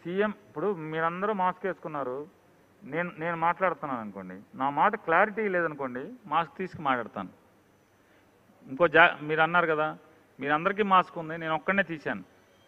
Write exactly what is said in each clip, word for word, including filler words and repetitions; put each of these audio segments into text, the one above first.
CM ఇప్పుడు మీరందరూ mask వేసుకున్నారు, నేను నేను మాట్లాడుతున్నాను అనుకోండి, నా మాట క్లారిటీ లేదనుకోండి మాస్క్ తీసుకు మాట్లాడతాను. ఇంకో జా మీరు అన్నారు కదా మీరందరికీ మాస్క్ ఉంది, నేను ఒక్కడనే తీశాను.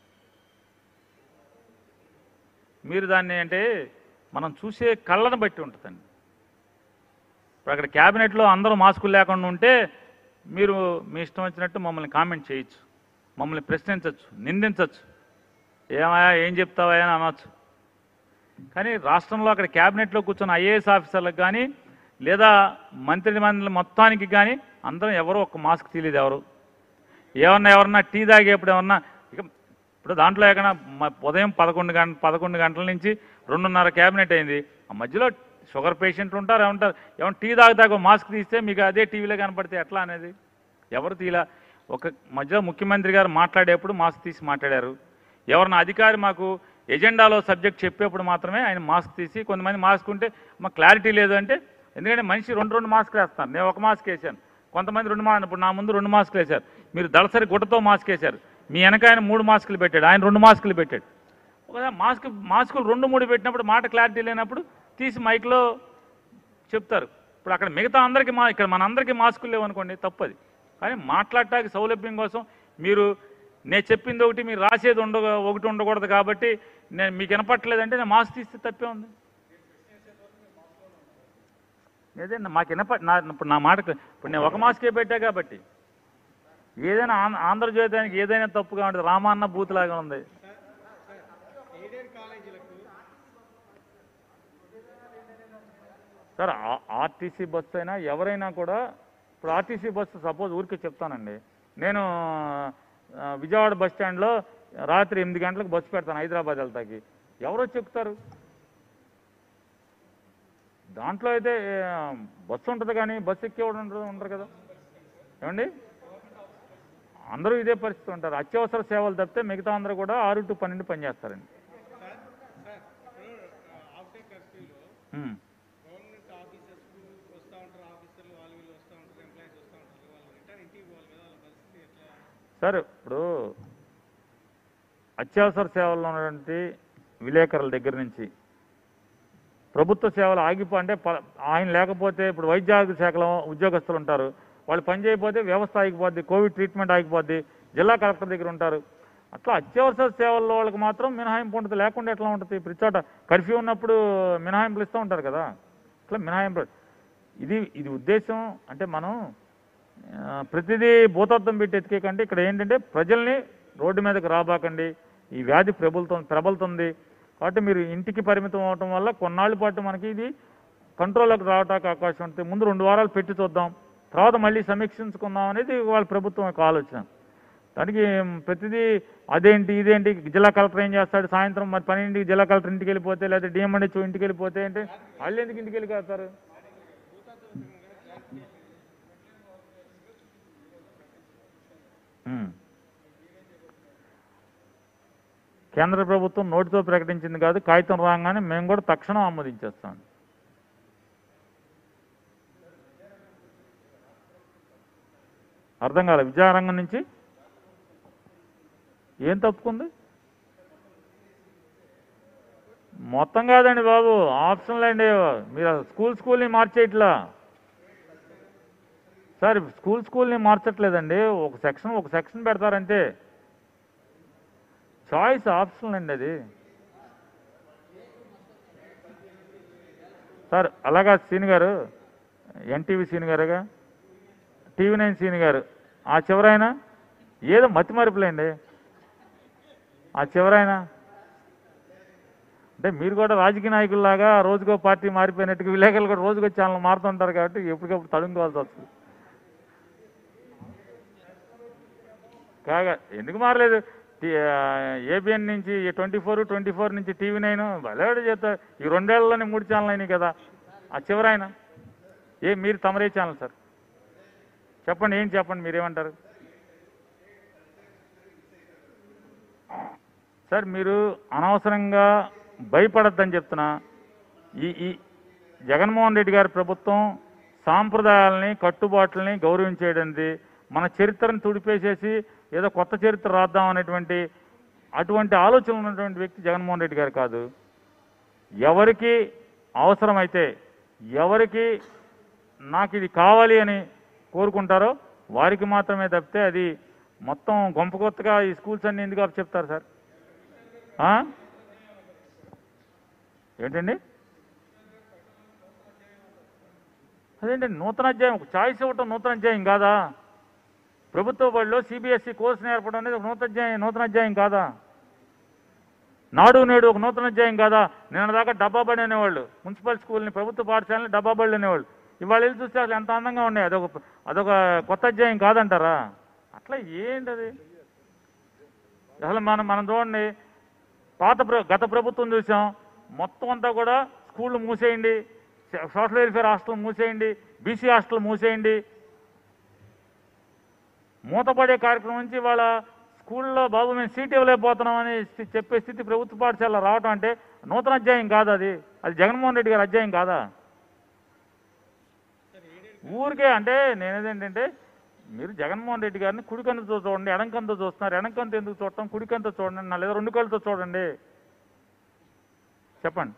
మీరు దాన్ని అంటే మనం చూసే కళ్ళను బట్టి ఉంటుందండి. ఇప్పుడు అక్కడ క్యాబినెట్లో అందరూ మాస్కులు లేకుండా ఉంటే మీరు మీ ఇష్టం వచ్చినట్టు మమ్మల్ని కామెంట్ చేయొచ్చు, మమ్మల్ని ప్రశ్నించవచ్చు, నిందించవచ్చు, ఏమయ్యా ఏం చెప్తావా అని అనొచ్చు. కానీ రాష్ట్రంలో అక్కడ క్యాబినెట్లో కూర్చున్న ఐఏఎస్ ఆఫీసర్లకు కానీ లేదా మంత్రి మండలి మొత్తానికి కానీ అందరం ఎవరో ఒక మాస్క్ తీయలేదు. ఎవరు ఏమన్నా ఎవరన్నా టీ తాగేప్పుడు ఏమన్నా ఇక ఇప్పుడు దాంట్లో ఎక్కడ ఉదయం పదకొండు గంట పదకొండు గంటల నుంచి రెండున్నర క్యాబినెట్ అయింది. ఆ మధ్యలో షుగర్ పేషెంట్లు ఉంటారు, ఏమంటారు, ఏమన్నా టీ తాగుతాక మాస్క్ తీస్తే మీకు అదే టీవీలో కనపడితే ఎట్లా అనేది ఎవరు తీలా. ఒక మధ్యలో ముఖ్యమంత్రి గారు మాట్లాడేప్పుడు మాస్క్ తీసి మాట్లాడారు. ఎవరన్నా అధికారి మాకు ఎజెండాలో సబ్జెక్ట్ చెప్పేప్పుడు మాత్రమే ఆయన మాస్క్ తీసి, కొంతమంది మాస్క్ ఉంటే మాకు క్లారిటీ లేదు అంటే, ఎందుకంటే మనిషి రెండు రెండు మాస్కులు వేస్తాను, నేను ఒక మాస్క్ వేసాను, కొంతమంది రెండు మా ఇప్పుడు నా ముందు రెండు మాస్కులు వేశారు, మీరు దళసరి గుట్టతో మాస్క్ వేశారు, మీ వెనక ఆయన మూడు మాస్కులు పెట్టాడు, ఆయన రెండు మాస్కులు పెట్టాడు. ఒక మాస్క్ మాస్కులు రెండు మూడు పెట్టినప్పుడు మాట క్లారిటీ లేనప్పుడు తీసి మైక్లో చెప్తారు. ఇప్పుడు అక్కడ మిగతా అందరికీ మా ఇక్కడ మనందరికీ మాస్కులు లేవనుకోండి తప్పది. కానీ మాట్లాడటానికి సౌలభ్యం కోసం మీరు నేను చెప్పింది ఒకటి మీరు రాసేది ఉండ ఒకటి ఉండకూడదు కాబట్టి నేను మీకు వినపట్టలేదంటే నేను మాస్క్ తీస్తే తప్పే ఉంది. ఏదైనా మాకు వినప నా ఇప్పుడు నా మాటకు ఇప్పుడు నేను ఒక మాస్కే పెట్టా కాబట్టి ఏదైనా ఆంధ్రజ్యోతానికి ఏదైనా తప్పుగా ఉంటుంది, రామాన్న బూత్లాగా ఉంది. సార్ ఆర్టీసీ బస్సు అయినా ఎవరైనా కూడా ఇప్పుడు ఆర్టీసీ బస్సు సపోజ్ ఊరికే చెప్తానండి, నేను విజయవాడ బస్ స్టాండ్లో రాత్రి ఎనిమిది గంటలకు బస్సు పెడతాను హైదరాబాద్ వెళ్తాకి, ఎవరో చెప్తారు. దాంట్లో అయితే బస్సు ఉంటుంది కానీ బస్సు ఎక్కేవాడు ఉండదు ఉండరు కదా ఏమండి, అందరూ ఇదే పరిస్థితి ఉంటారు. అత్యవసర సేవలు తప్పితే మిగతా అందరూ కూడా ఆరు టు పన్నెండు పనిచేస్తారండి. సార్ ఇప్పుడు అత్యవసర సేవల్లో ఉన్నటువంటి విలేకరుల దగ్గర నుంచి ప్రభుత్వ సేవలు ఆగిపో అంటే ఆయన లేకపోతే ఇప్పుడు వైద్య ఆరోగ్య శాఖలో ఉద్యోగస్తులు ఉంటారు, వాళ్ళు పని చేయకపోతే వ్యవస్థ ఆగిపోద్ది, కోవిడ్ ట్రీట్మెంట్ ఆగిపోద్ది, జిల్లా కలెక్టర్ దగ్గర ఉంటారు. అట్లా అత్యవసర సేవల్లో వాళ్ళకి మాత్రం మినహాయింపు ఉంటుంది, లేకుండా ఎట్లా ఉంటుంది? ప్రతి చోట కర్ఫ్యూ ఉన్నప్పుడు మినహాయింపులు ఇస్తూ ఉంటారు కదా, అట్లా మినహాయింపు. ఇది ఇది ఉద్దేశం అంటే మనం ప్రతిదీ భూతత్వం పెట్టి ఎతికేకంటే ఇక్కడ ఏంటంటే ప్రజల్ని రోడ్డు మీదకి రాబాకండి, ఈ వ్యాధి ప్రబలుతుంది ప్రబలుతుంది కాబట్టి మీరు ఇంటికి పరిమితం అవటం వల్ల కొన్నాళ్ళ పాటు మనకి ఇది కంట్రోల్లోకి రావడానికి అవకాశం ఉంటుంది. ముందు రెండు వారాలు పెట్టి చూద్దాం, తర్వాత మళ్ళీ సమీక్షించుకుందాం అనేది వాళ్ళ ప్రభుత్వం యొక్క ఆలోచన. దానికి ప్రతిదీ అదేంటి ఇదేంటి జిల్లా కలెక్టర్ ఏం చేస్తాడు, సాయంత్రం మరి పన్నెండింటికి జిల్లా కలెక్టర్ ఇంటికి వెళ్ళిపోతే లేదా డిఎంఎన్హెచ్ఓ ఇంటికి వెళ్ళిపోతే అంటే వాళ్ళు ఎందుకు ఇంటికి వెళ్ళిపోతారు? కేంద్ర ప్రభుత్వం నోటితో ప్రకటించింది కాదు, కాగితం రాగానే మేము కూడా తక్షణం ఆమోదించేస్తాం. అర్థం కాలే, విద్యారంగం నుంచి ఏం తప్పుకుంది? మొత్తం కాదండి బాబు, ఆప్షన్లు అండి. మీరు స్కూల్ స్కూల్ని మార్చేయట్లా సార్, స్కూల్ స్కూల్ని మార్చట్లేదండి, ఒక సెక్షన్ ఒక సెక్షన్ పెడతారంటే చాయిస్ ఆప్షన్ అండి అది సార్. అలాగా సీని గారు ఎన్టీవీ సీని గారుగా టీవీ నైన్ సీని గారు ఆ చివరైనా ఏదో మతి మరుపులేండి, ఆ చివరైనా అంటే మీరు కూడా రాజకీయ నాయకుల్లాగా రోజుకో పార్టీ మారిపోయినట్టుగా విలేకరులు కూడా రోజుకో ఛానల్ మారుతుంటారు కాబట్టి ఎప్పటికప్పుడు తడుముకోవాల్సి వస్తుంది. కాగా ఎందుకు మారలేదు? ఏబిఎన్ నుంచి ట్వంటీ ఫోర్ ట్వంటీ ఫోర్ నుంచి టీవీ నైన్ బలవాడు చేస్తారు. ఈ రెండేళ్లలోనే మూడు ఛానల్ అయినాయి కదా, ఆ చివరైనా ఏ మీరు తమరే ఛానల్ సార్ చెప్పండి, ఏం చెప్పండి, మీరేమంటారు సార్? మీరు అనవసరంగా భయపడద్దని చెప్తున్నా. ఈ ఈ జగన్మోహన్ రెడ్డి గారి ప్రభుత్వం సాంప్రదాయాలని కట్టుబాట్లని గౌరవించేయడంది, మన చరిత్రను తుడిపేసేసి ఏదో కొత్త చరిత్ర రాద్దాం అనేటువంటి అటువంటి ఆలోచన ఉన్నటువంటి వ్యక్తి జగన్మోహన్ రెడ్డి గారు కాదు. ఎవరికి అవసరమైతే, ఎవరికి నాకు ఇది కావాలి అని కోరుకుంటారో వారికి మాత్రమే తప్పితే అది మొత్తం గొంప కొత్తగా ఈ స్కూల్స్ అన్ని ఎందుకు అప్పు చెప్తారు సార్? ఏంటండి అదేంటండి నూతన అధ్యాయం? ఒక ఛాయిస్ ఇవ్వటం నూతన అధ్యాయం కాదా? ప్రభుత్వ బడిలో సిబిఎస్ఈ కోర్సు నేర్పడం అనేది ఒక నూతన అధ్యాయం నూతన అధ్యాయం కాదా? నాడు నేడు ఒక నూతన అధ్యాయం కాదా? నిన్న దాకా డబ్బా బడి అనేవాళ్ళు, మున్సిపల్ స్కూల్ని ప్రభుత్వ పాఠశాలని డబ్బా బడులు అనేవాళ్ళు. ఇవాళ వెళ్ళి చూస్తే అసలు ఎంత అందంగా ఉన్నాయి. అదొక అదొక కొత్త అధ్యాయం కాదంటారా? అట్లా ఏంటది అసలు? మనం మనం చూడండి, పాత గత ప్రభుత్వం చూసాం, మొత్తం అంతా కూడా స్కూళ్ళు మూసేయండి, సోషల్ వెల్ఫేర్ హాస్టల్ మూసేయండి, బీసీ హాస్టల్ మూసేయండి, మూతపడే కార్యక్రమం నుంచి వాళ్ళ స్కూల్లో బాబు మేము సీట్ ఇవ్వలేకపోతున్నామని చెప్పే స్థితి ప్రభుత్వ పాఠశాల రావటం అంటే నూతన అధ్యాయం కాదా? అది అది జగన్మోహన్ రెడ్డి గారి అధ్యాయం కాదా? ఊరికే అంటే నేనేదేంటంటే, మీరు జగన్మోహన్ రెడ్డి గారిని కుడికంతతో చూడండి, ఎడంకంతో చూస్తున్నారు. ఎడంకంతో ఎందుకు చూడటం, కుడికంతో చూడండి, నా లేదా రెండు కళ్ళతో చూడండి. చెప్పండి.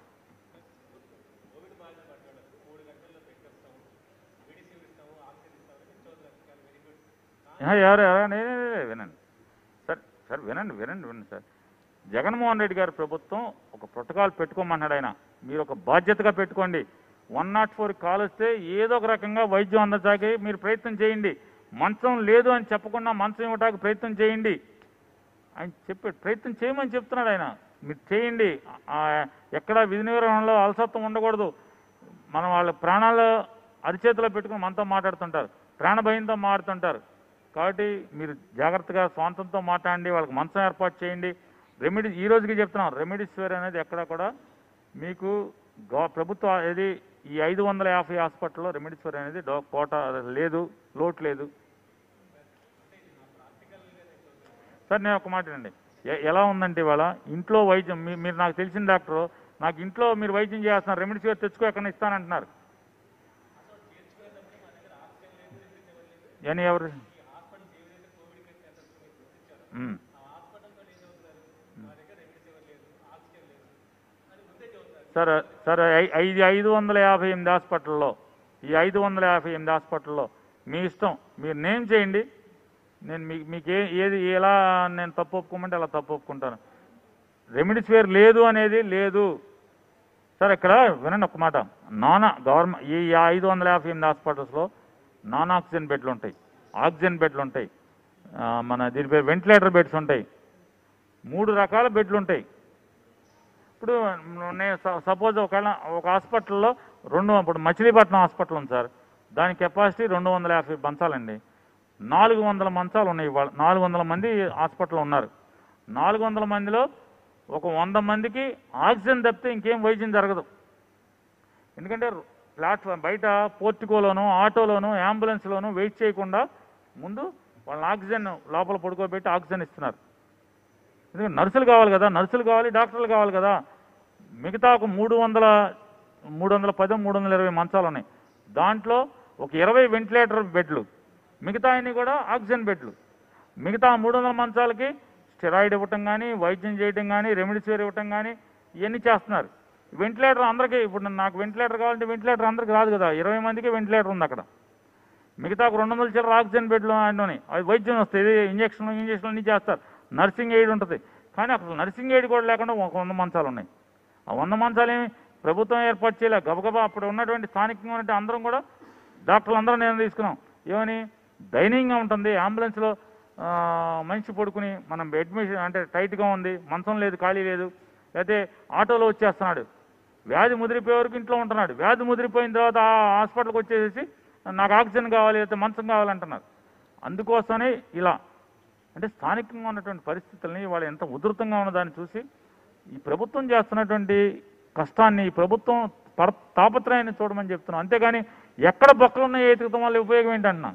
ఎవరు ఎవరు నేనే వినండి సార్ సార్ వినండి వినండి వినండి సార్. జగన్మోహన్ రెడ్డి గారి ప్రభుత్వం ఒక ప్రోటోకాల్ పెట్టుకోమన్నాడు ఆయన. మీరు ఒక బాధ్యతగా పెట్టుకోండి. వన్ నాట్ ఫోర్ కాల్ వస్తే ఏదో ఒక రకంగా వైద్యం అందజాకి మీరు ప్రయత్నం చేయండి. మంచం లేదు అని చెప్పకుండా మంచం ఇవ్వడానికి ప్రయత్నం చేయండి ఆయన చెప్పాడు. ప్రయత్నం చేయమని చెప్తున్నాడు ఆయన. మీరు చేయండి. ఎక్కడ విధి నిర్వహణలో అలసత్వం ఉండకూడదు. మనం వాళ్ళ ప్రాణాలు అరిచేతిలో పెట్టుకుని మనతో మాట్లాడుతుంటారు, ప్రాణ భయంతో మాట్లాడుతుంటారు. కాబట్టి మీరు జాగ్రత్తగా స్వాంతంతో మాట్లాడండి, వాళ్ళకి మంచం ఏర్పాటు చేయండి. రెమెడీ ఈ రోజుకి చెప్తున్నాం, రెమెడీస్వేర్ అనేది ఎక్కడ కూడా మీకు ప్రభుత్వ ఏది ఈ ఐదు వందల యాభై హాస్పిటల్లో రెమెడీస్వేర్ అనేది కోట లేదు, లోటు లేదు సార్. నేను ఒక మాట అండి, ఎలా ఉందంటే ఇవాళ ఇంట్లో వైద్యం మీరు నాకు తెలిసిన డాక్టరు నాకు ఇంట్లో మీరు వైద్యం చేస్తున్నారు, రెమెడీస్వేర్ తెచ్చుకో ఎక్కడ ఇస్తానంటున్నారు. అని ఎవరు సార్ సార్ ఐదు ఐదు వందల యాభై ఎనిమిది హాస్పిటల్లో ఈ ఐదు వందల యాభై ఎనిమిది హాస్పిటల్లో మీ ఇష్టం, మీరు నేమ్ చేయండి. నేను మీకు మీకు ఏ ఏది ఎలా నేను తప్పు ఒప్పుకోమంటే అలా తప్పు ఒప్పుకుంటాను. రెమెడీస్వేర్ లేదు అనేది లేదు సార్. ఇక్కడ వినండి ఒక మాట, నాన్ గవర్నమెంట్ ఈ ఐదు వందల యాభై ఎనిమిది హాస్పిటల్స్లో నాన్ ఆక్సిజన్ బెడ్లు ఉంటాయి, ఆక్సిజన్ బెడ్లు ఉంటాయి, మన దీని పేరు వెంటిలేటర్ బెడ్స్ ఉంటాయి, మూడు రకాల బెడ్లు ఉంటాయి. ఇప్పుడు నేను సపోజ్ ఒకవేళ ఒక హాస్పిటల్లో రెండు ఇప్పుడు మచిలీపట్నం హాస్పిటల్ ఉంది సార్, దాని కెపాసిటీ రెండు వందల యాభై మంచాలండి. నాలుగు వందల మంచాలు ఉన్నాయి. ఇవాళ నాలుగు వందల మంది హాస్పిటల్లో ఉన్నారు. నాలుగు వందల మందిలో ఒక వంద మందికి ఆక్సిజన్ తప్పితే ఇంకేం వైద్యం జరగదు. ఎందుకంటే ప్లాట్ఫామ్ బయట పోర్టికోలోనూ ఆటోలోనూ అంబులెన్స్లోనూ వెయిట్ చేయకుండా ముందు వాళ్ళని ఆక్సిజన్ లోపల పడుకోబెట్టి ఆక్సిజన్ ఇస్తున్నారు. ఎందుకంటే నర్సులు కావాలి కదా, నర్సులు కావాలి, డాక్టర్లు కావాలి కదా. మిగతా ఒక మూడు వందల మూడు వందల పది మూడు వందల ఇరవై మంచాలు ఉన్నాయి. దాంట్లో ఒక ఇరవై వెంటిలేటర్ బెడ్లు, మిగతా అన్ని కూడా ఆక్సిజన్ బెడ్లు. మిగతా మూడు వందల మంచాలకి స్టెరాయిడ్ ఇవ్వటం కానీ, వైద్యం చేయటం కానీ, రెమెడీస్వేర్ ఇవ్వటం కానీ ఇవన్నీ చేస్తున్నారు. వెంటిలేటర్ అందరికీ ఇప్పుడు నాకు వెంటిలేటర్ కావాలంటే వెంటిలేటర్ అందరికీ రాదు కదా, ఇరవై మందికి వెంటిలేటర్ ఉంది అక్కడ. మిగతా ఒక రెండు వందల చిల్లర ఆక్సిజన్ బెడ్లు ఆయనలోని అవి వైద్యం వస్తాయి, ఇంజక్షన్లు ఇంజక్షన్లు అన్నీ చేస్తారు, నర్సింగ్ ఎయిడ్ ఉంటుంది. కానీ అక్కడ నర్సింగ్ ఎయిడ్ కూడా లేకుండా ఒక వంద మంచాలు ఉన్నాయి. ఆ వంద మంచాలు ఏమి ప్రభుత్వం ఏర్పాటు చేయలే, గబగబా అప్పుడు ఉన్నటువంటి స్థానికంగా ఉన్నట్టు అందరం కూడా డాక్టర్లు అందరం నేను తీసుకున్నాం. ఏమని దైన్యంగా ఉంటుంది, అంబులెన్స్లో మనిషి పడుకుని మనం అడ్మిషన్ అంటే టైట్గా ఉంది, మంచం లేదు, ఖాళీ లేదు, లేకపోతే ఆటోలో వచ్చేస్తున్నాడు, వ్యాధి ముదిరిపోయే వరకు ఇంట్లో ఉంటున్నాడు, వ్యాధి ముదిరిపోయిన తర్వాత ఆ హాస్పిటల్కి వచ్చేసి నాకు ఆక్సిజన్ కావాలి, లేకపోతే మంచం కావాలంటున్నారు. అందుకోసమే ఇలా అంటే స్థానికంగా ఉన్నటువంటి పరిస్థితుల్ని వాళ్ళు ఎంత ఉధృతంగా ఉన్నదాన్ని చూసి ఈ ప్రభుత్వం చేస్తున్నటువంటి కష్టాన్ని, ఈ ప్రభుత్వం పర తాపత్రయాన్ని చూడమని చెప్తున్నాం. అంతేగాని ఎక్కడ బొక్కలు ఉన్నాయో ఎతుకుతాం వల్ల ఉపయోగం ఏంటంటున్నా.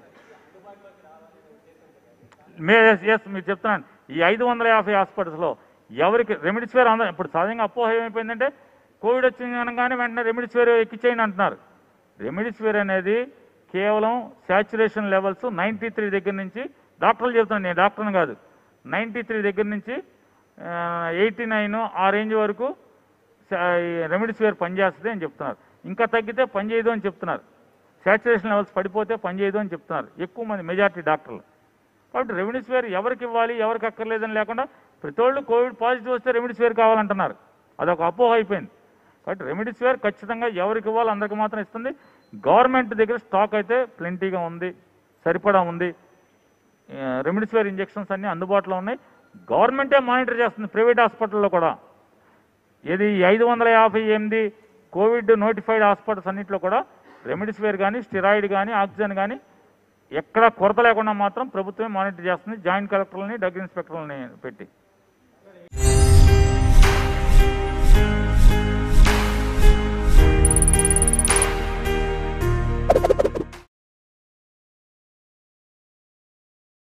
మే ఎస్ మీరు చెప్తున్నాను, ఈ ఐదు వందల యాభై హాస్పిటల్స్లో ఎవరికి రెమెడీస్వేర్ అందరూ ఇప్పుడు సహజంగా అపోహ ఏమైపోయిందంటే కోవిడ్ వచ్చింది అనగానే వెంటనే రెమెడీస్వేర్ ఎక్కిచ్చేయండి అంటున్నారు. రెమెడీస్వేర్ అనేది కేవలం శాచురేషన్ లెవెల్స్ నైంటీ త్రీ దగ్గర నుంచి డాక్టర్లు చెప్తున్నాను, నేను డాక్టర్ని కాదు, నైంటీ త్రీ దగ్గర నుంచి ఎయిటీ నైన్ ఆ రేంజ్ వరకు రెమిడిసివిర్ పనిచేస్తుంది అని చెప్తున్నారు. ఇంకా తగ్గితే పనిచేయదు అని చెప్తున్నారు. శాచురేషన్ లెవెల్స్ పడిపోతే పనిచేయదు అని చెప్తున్నారు ఎక్కువ మంది మెజారిటీ డాక్టర్లు. కాబట్టి రెమిడిసివిర్ ఎవరికి ఇవ్వాలి ఎవరికి అక్కర్లేదని లేకుండా ప్రతి వాళ్ళు కోవిడ్ పాజిటివ్ వస్తే రెమిడిసివిర్ కావాలంటున్నారు. అదొక అపోహ అయిపోయింది. కాబట్టి రెమిడిసివిర్ ఖచ్చితంగా ఎవరికి ఇవ్వాలి అందరికి మాత్రం ఇస్తుంది. గవర్నమెంట్ దగ్గర స్టాక్ అయితే ప్లెంటీగా ఉంది, సరిపడా ఉంది. రెమిడిసివిర్ ఇంజెక్షన్స్ అన్నీ అందుబాటులో ఉన్నాయి. గవర్నమెంటే మానిటర్ చేస్తుంది ప్రైవేట్ హాస్పిటల్లో కూడా. ఇది ఐదు వందల యాభై ఎనిమిది కోవిడ్ నోటిఫైడ్ హాస్పిటల్స్ అన్నింటిలో కూడా రెమిడిసివిర్ కానీ స్టెరాయిడ్ కానీ ఆక్సిజన్ కానీ ఎక్కడా కొరత లేకుండా మాత్రం ప్రభుత్వమే మానిటర్ చేస్తుంది, జాయింట్ కలెక్టర్లని డ్రగ్ ఇన్స్పెక్టర్లని పెట్టి.